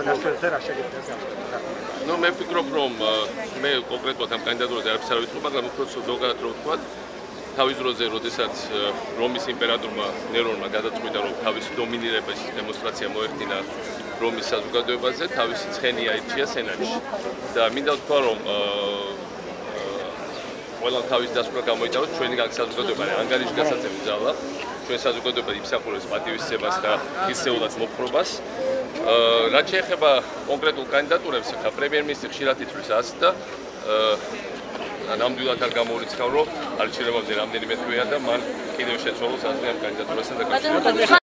ჩანასწორზე რა შეგიძლიათ გახსოვდეს? ნუ მე ვფიქრობ, რომ მე კონკრეტულად ამ კანდიდატურაზე არაფერს არ ვიცნობ, მაგრამ უფრო ზოგადად რომ ვთქვა, თავის დროზე, როდესაც რომის იმპერატორმა ნერონმა გადაწყვიტა, რომ თავისი დომინირების დემონსტრაცია მოეხდინა რომის საზოგადოებაზე, თავისი ცხენი აირჩია სენატში. და მინდა ვთქვა, რომ ყველა თავის დასკვნა გამოიტანოს ჩვენი საზოგადოება ანგარიში გასაცემი ძალა, ჩვენ საზოგადოება იმსახურებს პატივისცემას და ისეულად მოპყრობას. რაც შეეხება კონკრეტულ კანდიდატურებს, ხა პრემიერ-მინისტრი ხშირად ითვლის ას და ნამდვილად არ გამოურიცხავ, რომ არჩევნებამდე რამდენიმე თვეა და მან კიდევ შეცვალოს აზრი ამ კანდიდატურასთან დაკავშირებით.